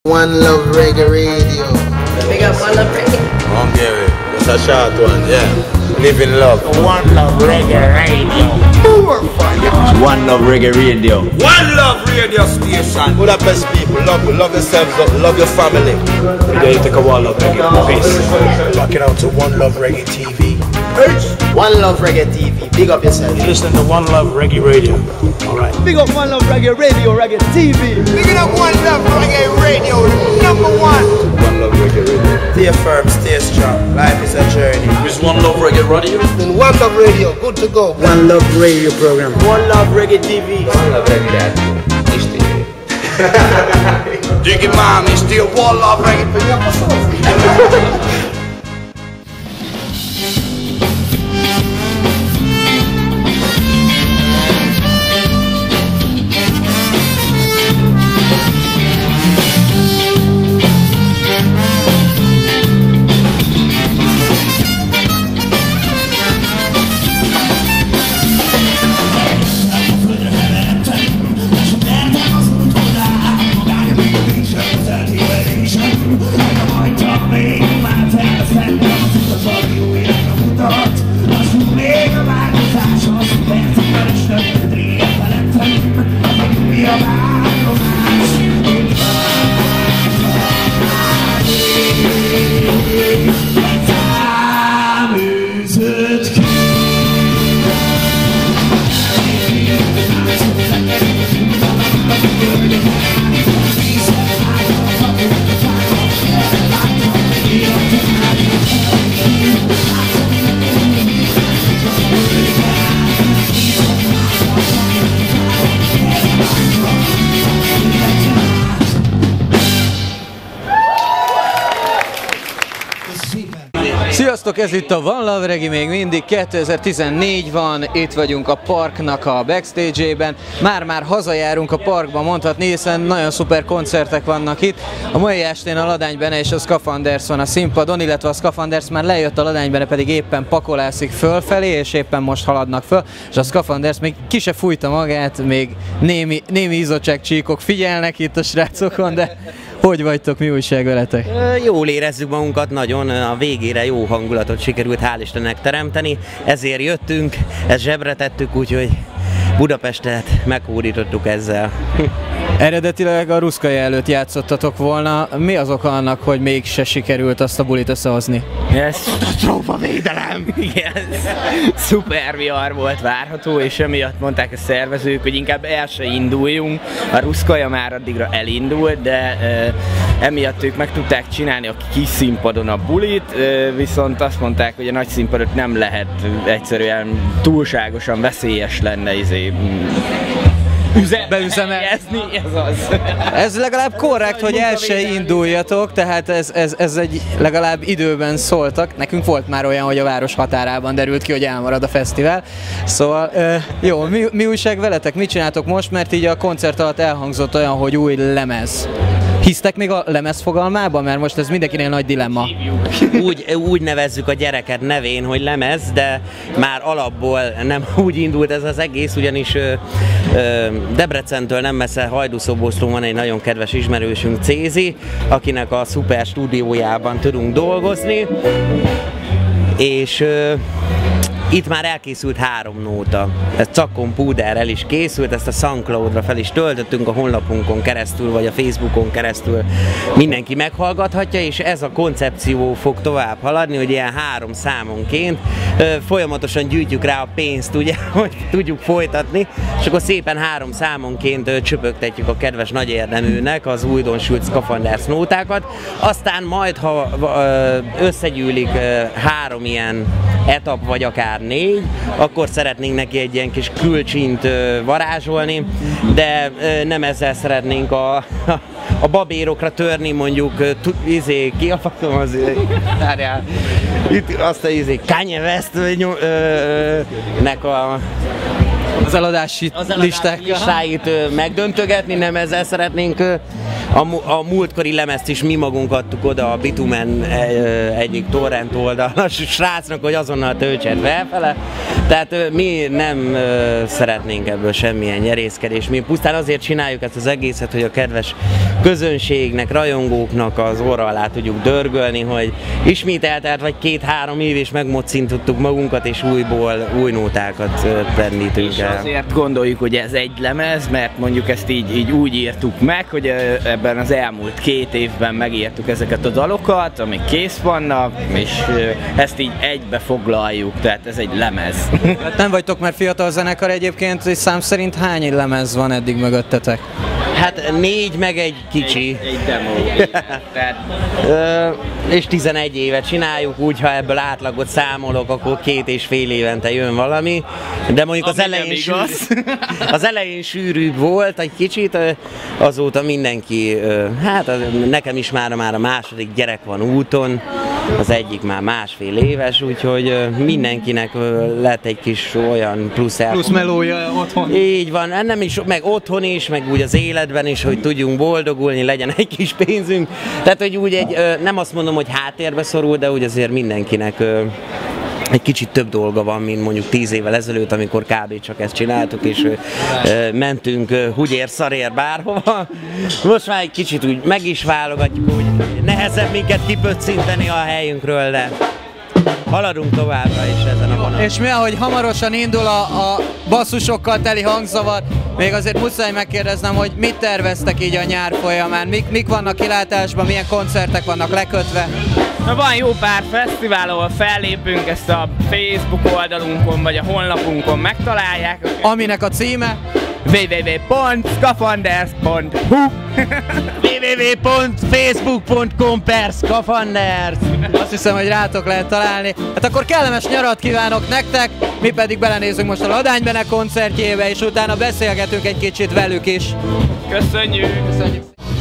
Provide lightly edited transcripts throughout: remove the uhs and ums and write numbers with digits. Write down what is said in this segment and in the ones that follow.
One Love Reggae Radio. Big up One Love Reggae. Hungary, it's a short one, yeah. Live in love. One Love Reggae Radio. One Love Reggae Radio. One Love Radio Station. Budapest people, love yourselves, love your family. Today take a One Love Reggae. Peace. Check it out to One Love Reggae TV. One Love Reggae TV. Big up yourself. You're listening to One Love Reggae Radio. Alright. Big up One Love Reggae Radio, Reggae TV. Big up One Love Reggae Radio, number one. One Love Reggae Radio. Stay firm, stay strong. Life is a journey. It's One Love Reggae Radio. In One Love Radio, good to go. One Love Radio program. One Love Reggae TV. One Love Reggae Radio. Jiggy Mom is still One Love Reggae. Sziasztok, ez itt a One Love Reggae, még mindig 2014 van, itt vagyunk a Parknak a backstage-ében. Már hazajárunk a Parkba, mondhatni, hiszen nagyon szuper koncertek vannak itt. A mai estén a Ladány Bene és a Skafanders van a színpadon, illetve a Skafanders már lejött, a Ladány Bene pedig éppen pakolászik fölfelé, és éppen most haladnak föl, és a Skafanders még ki se fújta magát, még némi izottságcsíkok figyelnek itt a srácokon, de hogy vagytok, mi újság veletek? Jól érezzük magunkat, nagyon a végére jó hangulatot sikerült hál' Istennek teremteni, ezért jöttünk, ezt zsebre tettük, úgyhogy Budapestet meghódítottuk ezzel. Eredetileg a Ruszkai előtt játszottatok volna, mi az oka annak, hogy mégse sikerült azt a bulit összehozni? Ez katasztrófa védelem! Igen, szuper vihar volt várható, és emiatt mondták a szervezők, hogy inkább el se induljunk. A Ruszkaja már addigra elindult, de emiatt ők meg tudták csinálni a kis színpadon a bulit, viszont azt mondták, hogy a nagy színpadot nem lehet, egyszerűen túlságosan veszélyes lenne beüzemelni, ez az. Ez legalább korrekt, hogy el se induljatok, tehát ez egy legalább időben szóltak. Nekünk volt már olyan, hogy a város határában derült ki, hogy elmarad a fesztivál. Szóval jó, mi újság veletek? Mit csináltok most? Mert így a koncert alatt elhangzott olyan, hogy új lemez. Hisztek még a lemez fogalmában? Mert most ez mindenkinél nagy dilemma. Úgy nevezzük a gyereket nevén, hogy lemez, de már alapból nem úgy indult ez az egész, ugyanis Debrecentől nem messze Hajdúszoboszlón van egy nagyon kedves ismerősünk, Cézi, akinek a szuper stúdiójában tudunk dolgozni, és itt már elkészült 3 nóta. Ez Cakon Púderrel is készült, ezt a SoundCloudra fel is töltöttünk, a honlapunkon keresztül, vagy a Facebookon keresztül mindenki meghallgathatja, és ez a koncepció fog tovább haladni, hogy ilyen 3 számonként folyamatosan gyűjtjük rá a pénzt, ugye, hogy tudjuk folytatni, és akkor szépen 3 számonként csöpögtetjük a kedves nagy érdeműnek az újdonsült Skafanders nótákat, aztán majd, ha összegyűlik 3 ilyen etap, vagy akár 4, akkor szeretnénk neki egy ilyen kis külcsint varázsolni, de nem ezzel szeretnénk a babérokra törni, mondjuk ki a fatom az itt azt a Kanye West nek az eladási listáit megdöntögetni, nem ezzel szeretnénk. A múltkori lemezt is mi magunk adtuk oda a Bitumen egyik torrent oldalon a srácnak, hogy azonnal töltsen felfele. Tehát mi nem szeretnénk ebből semmilyen nyerészkedést. Mi pusztán azért csináljuk ezt az egészet, hogy a kedves közönségnek, rajongóknak az orra alá tudjuk dörgölni, hogy ismét eltelt vagy 2-3 év, és megmocintottuk magunkat, és újból új nótákat pendítünk el. Azért gondoljuk, hogy ez egy lemez, mert mondjuk ezt így úgy írtuk meg, hogy ebben az elmúlt 2 évben megírtuk ezeket a dalokat, amik kész vannak, és ezt így egybe foglaljuk, tehát ez egy lemez. Nem vagytok már fiatal zenekar egyébként, és szám szerint hány lemez van eddig mögöttetek? Hát 4 meg egy kicsi. Egy demo. És 11 évet csináljuk, úgy ha ebből átlagot számolok, akkor 2,5 évente jön valami. De mondjuk az elején sűrűbb volt egy kicsit, azóta mindenki, hát nekem is már a második gyerek van úton, az egyik már 1,5 éves, úgyhogy mindenkinek lett egy kis olyan plusz melója otthon. Így van, nem is, meg otthon is, meg úgy az életben is, hogy tudjunk boldogulni, legyen egy kis pénzünk. Tehát, hogy úgy nem azt mondom, hogy háttérbe szorul, de úgy azért mindenkinek egy kicsit több dolga van, mint mondjuk 10 évvel ezelőtt, amikor kb. Csak ezt csináltuk, és mentünk húgyér-szarér bárhova. Most már egy kicsit úgy meg is válogatjuk, hogy nehezebb minket kipöccinteni a helyünkről, de haladunk továbbra is ezen a vonalon. És mi, ahogy hamarosan indul a basszusokkal teli hangzavar, még azért muszáj megkérdeznem, hogy mit terveztek így a nyár folyamán? Mik vannak kilátásban, milyen koncertek vannak lekötve? Na, van jó pár fesztivál, ahol fellépünk, ezt a Facebook oldalunkon vagy a honlapunkon megtalálják. Aminek a címe? www.skafanders.hu www.facebook.com/skafanders. Azt hiszem, hogy rátok lehet találni. Hát akkor kellemes nyarat kívánok nektek, mi pedig belenézünk most a Ladánybene koncertjébe, és utána beszélgetünk egy kicsit velük is. Köszönjük! Köszönjük.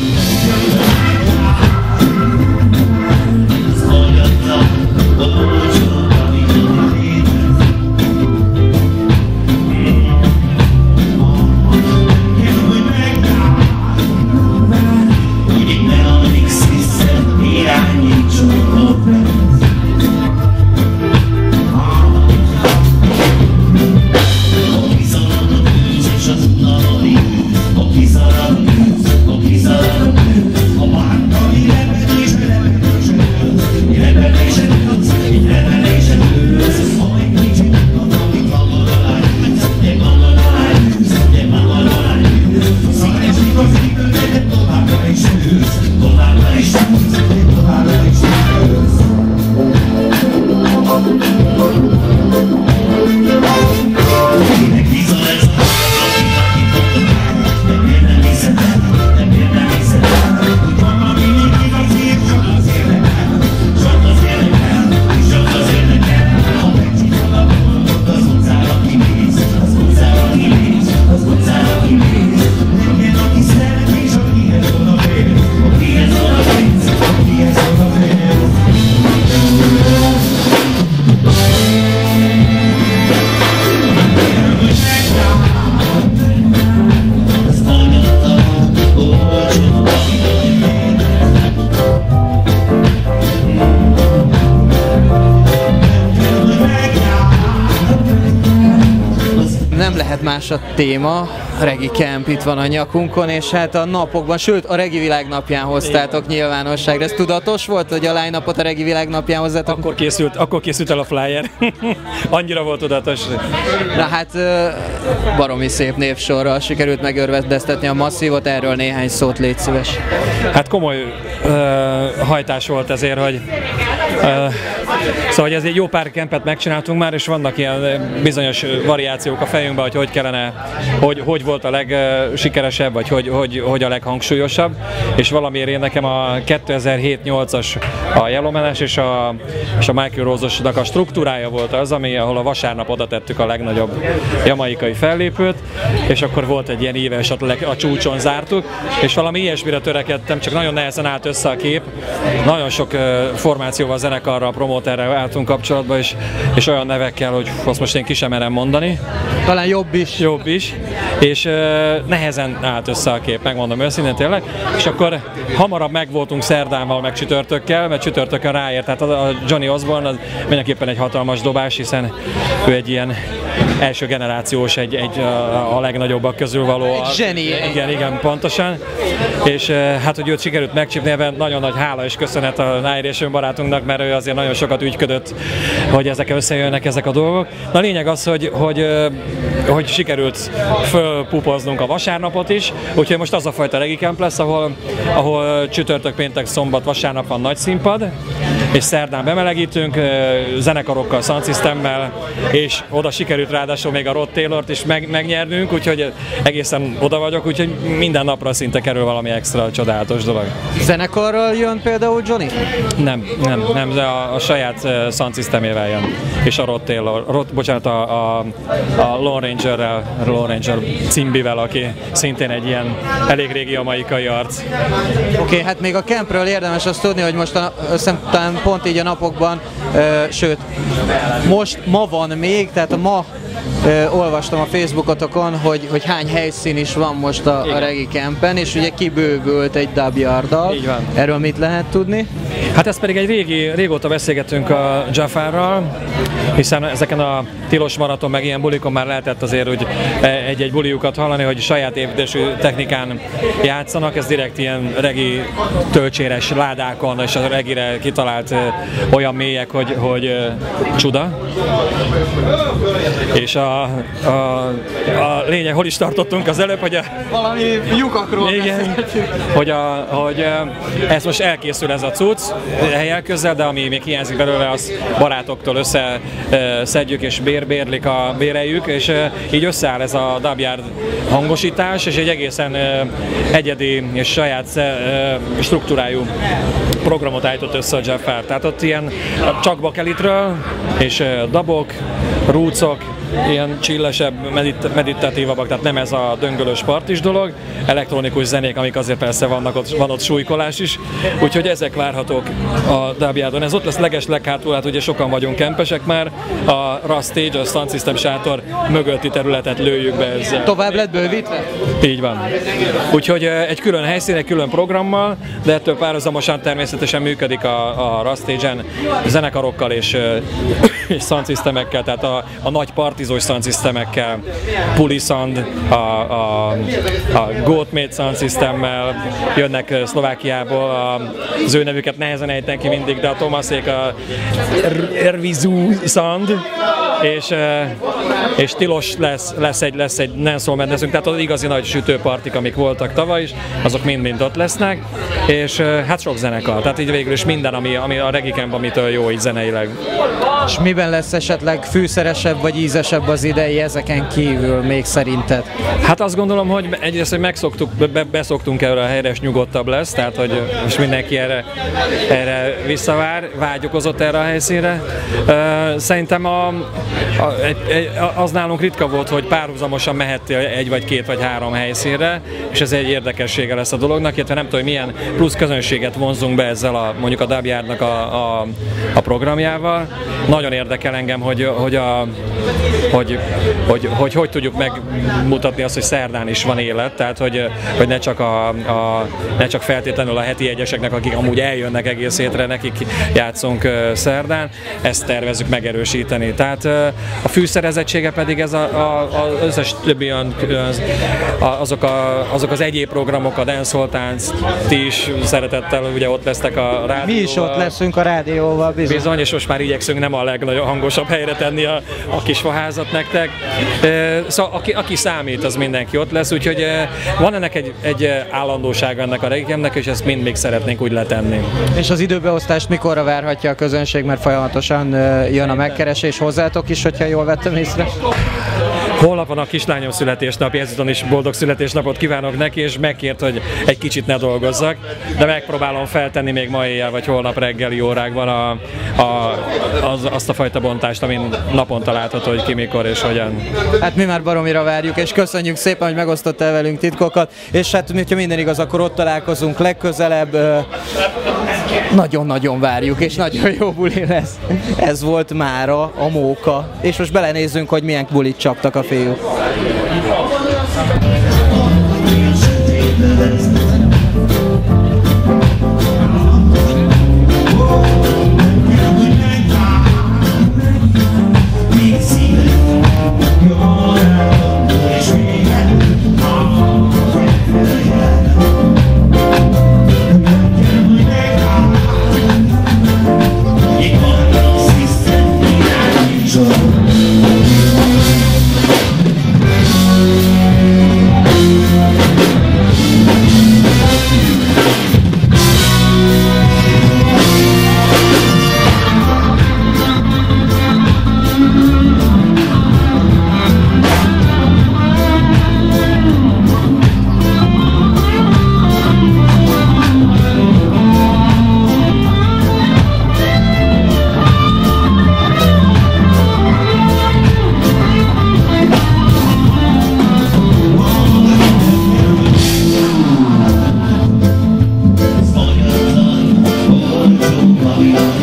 Más a téma, Regi Camp itt van a nyakunkon, és hát a napokban, sőt a Regi Világnapján hoztátok nyilvánosságra. Ez tudatos volt, hogy a line-upot a Regi Világnapján hozzátok? Akkor készült el a flyer. Annyira volt tudatos. Na hát baromi szép névsorral sikerült megörvendeztetni a masszívot, erről néhány szót légy szíves. Hát komoly hajtás volt ezért, hogy szóval ez egy jó pár kempet megcsináltunk már, és vannak ilyen bizonyos variációk a fejünkben, hogy kellene, hogy volt a legsikeresebb, vagy hogy a leghangsúlyosabb, és valamiért én nekem a 2007-8-as a Yellowman-es és a Michael Rose-osnak a struktúrája volt az, ahol a vasárnap oda tettük a legnagyobb jamaikai fellépőt, és akkor volt egy ilyen éves, a csúcson zártuk, és valami ilyesmire törekedtem, csak nagyon nehezen állt össze a kép, nagyon sok formációval, zenekarral, promóterrel álltunk kapcsolatba, és olyan nevekkel, hogy azt most én ki sem merem mondani. Talán jobb is. Jobb is. és nehezen állt össze a kép, megmondom őszintén tényleg, és akkor hamarabb megvoltunk szerdával, meg csütörtökkel, mert csütörtökön ráért, tehát a Johnny Osborne az mindenképpen egy hatalmas dobás, hiszen ő egy ilyen első generációs, a legnagyobbak közül való. Zseni. Igen, pontosan. És hát, hogy őt sikerült megcsípni, ebben nagyon nagy hála és köszönet a Nine barátunknak, mert ő azért nagyon sokat ügyködött, hogy ezek összejönnek ezek a dolgok. Na, a lényeg az, hogy sikerült fölpupoznunk a vasárnapot is, úgyhogy most az a fajta Reggae Camp lesz, ahol csütörtök, péntek, szombat, vasárnap van nagy színpad, és szerdán bemelegítünk zenekarokkal, Sound Systemmel, és oda sikerült ráadásul még a Rod Taylort is megnyernünk, úgyhogy egészen oda vagyok, úgyhogy minden napra szinte kerül valami extra csodálatos dolog. Zenekarral jön például Johnny? Nem, de a saját Sound Systemével jön, és a Rod Taylor, a Lone Ranger Cimbivel, aki szintén egy ilyen elég régi jamaikai arc. Oké, hát még a campről érdemes azt tudni, hogy most talán pont így a napokban, sőt, ma van még, tehát ma olvastam a Facebookotokon, hogy hány helyszín is van most a Reggae Campen, és ugye kibővült egy dubjarddal. Így van. Erről mit lehet tudni? Hát ez pedig régóta beszélgetünk a Jafarral, hiszen ezeken a tilos maraton meg ilyen bulikon már lehetett azért úgy egy-egy buliukat hallani, hogy saját építésű technikán játszanak, ez direkt ilyen reggae tölcséres ládákon, és a reggae-re kitalált olyan mélyek, hogy csuda. És a lényeg, hol is tartottunk az előbb, hogy valami lyukakról beszélgetünk. Hogy ez most elkészül ez a cucc helyek közel, de ami még hiányzik belőle, az barátoktól összeszedjük és béreljük, és így összeáll ez a dubjard hangosítás, és egy egészen egyedi és saját struktúrájú programot állított össze a Jafar. Tehát ott ilyen csak bakelitről, és dabok, rootsok, ilyen chillesebb, meditatívabbak, tehát nem ez a döngölös partis dolog, elektronikus zenék, amik azért persze van ott súlykolás is, úgyhogy ezek várhatók a dubjardon. Ez ott lesz legesleghátul, hát ugye sokan vagyunk kempesek már, a Rust Stage, a Sound System sátor mögötti területet lőjük be ezzel. Tovább lett bővítve? Így van. Úgyhogy egy külön helyszín, egy külön programmal, de ettől párhuzamosan természetesen működik a Rust Stage-en zenekarokkal és sound systemekkel, tehát a nagy partizós sound systemekkel, Puli Sound, a Goatmate Sound Systemmel jönnek Szlovákiából, az ő nevüket nehezen ejtem ki mindig, de a Tomasék a Ervizú Sound, és tilos lesz egy Nelson Mendezünk, tehát az igazi nagy sütőpartik, amik voltak tavaly is, azok mind ott lesznek, és hát sok zenekar, tehát így végül is minden, ami a Reggae Camp, amitől jó így zeneileg. És miben lesz esetleg fűszeresebb vagy ízesebb az idei ezeken kívül még szerinted? Hát azt gondolom, hogy egyrészt, hogy beszoktunk erre a helyre, és nyugodtabb lesz, tehát hogy most mindenki erre visszavár, vágyokozott erre a helyszínre. Szerintem az nálunk ritka volt, hogy párhuzamosan mehettél egy vagy két vagy három helyszínre, és ez egy érdekessége lesz a dolognak, illetve nem tudom, hogy milyen plusz közönséget vonzunk be ezzel mondjuk a dubjardnak a programjával. Nagyon érdekel engem, hogy tudjuk megmutatni azt, hogy szerdán is van élet, tehát hogy ne csak feltétlenül a heti egyeseknek, akik amúgy eljönnek egész hétre, nekik játszunk szerdán, ezt tervezzük megerősíteni. Tehát a fűszerezettsége pedig ez az összes többi azok az egyéb programok, a dancehall tánc, ti is szeretettel ugye ott lesztek a rádióval. Mi is ott leszünk a rádióval, bizony. És most már igyekszünk nem a legnagyobb hangosabb helyre tenni a kis faházat nektek. Szóval aki számít, az mindenki ott lesz, úgyhogy van ennek egy állandósága ennek a Reggae Campnek, és ezt mind még szeretnénk úgy letenni. És az időbeosztást mikorra várhatja a közönség, mert folyamatosan jön a megkeresés hozzátok is, hogyha jól vettem észre? Holnap van a kislányom születésnapja, ezúton is boldog születésnapot kívánok neki, és megkért, hogy egy kicsit ne dolgozzak, de megpróbálom feltenni még ma éjjel vagy holnap reggeli órákban azt a fajta bontást, amin naponta látható, hogy ki, mikor és hogyan. Hát mi már baromira várjuk, és köszönjük szépen, hogy megosztottál velünk titkokat, és hát ha minden igaz, akkor ott találkozunk legközelebb. Nagyon-nagyon várjuk, és nagyon jó buli lesz. Ez volt mára a Móka, és most belenézzünk, hogy milyen bulit csaptak a fiúk. We